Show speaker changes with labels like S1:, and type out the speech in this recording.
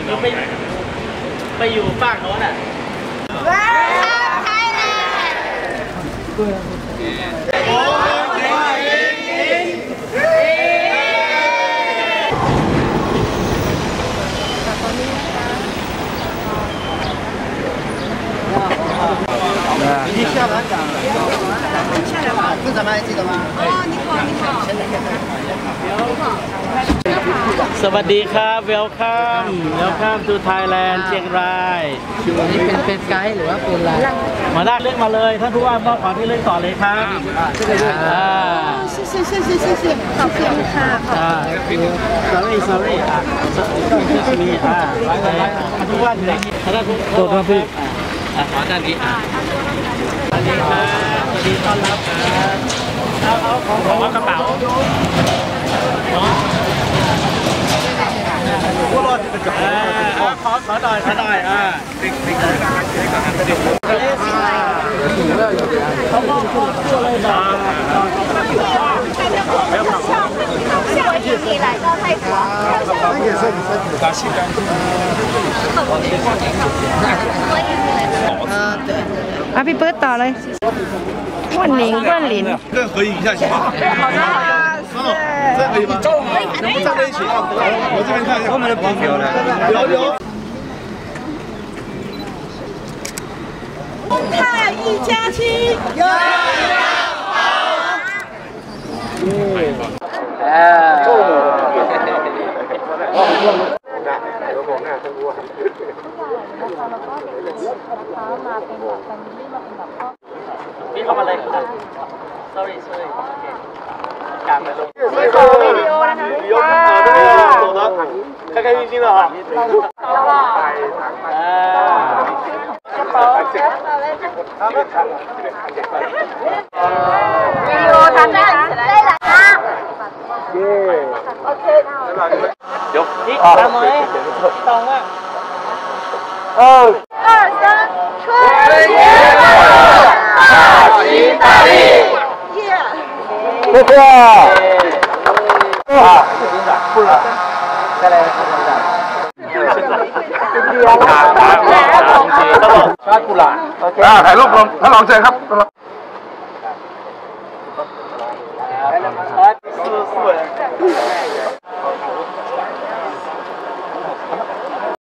S1: รือไปอยู่ฝั่งโน้นอ่ะ
S2: 你下来讲，正常吗？记得吗？哦，你好，你好。
S1: สวัสดีครับ Welcome to Thailand เชียงราย
S3: นี่เป็นไกด์หรือว่าเป็นอะไร
S1: มาได้เรื่องมาเลยท่านผู้ว่ามอบของที่เรื่องต่อเลยครับ
S2: ขอบคุณค่ะ
S1: sorry มีท่านผู้ว่าอยู่ไหนท่านผู้ว่าพี่ขอด้านนี้สวัสดีครับสวัสดีต้อนรับครับเอาของกระเป๋าขอหน่อยเขามองตัวเลยนะ你来到泰国，
S3: พี่ปื๊ดต่อเลยวันหลิง
S4: 跟合影一下行吗？好的。这可以吗？站在一起啊！我这边看一下。我们的朋友来。有。
S2: 泰一家亲。
S1: พี่เข้ามาเลยครับ sorry กลางไปลง走的开心心的哈有一三枚懂了2、3春节大吉大利不错不了再来ชาติกุหลาบโอเค
S4: ถ่ายรูปท่านรองเชิญครับ
S1: 4人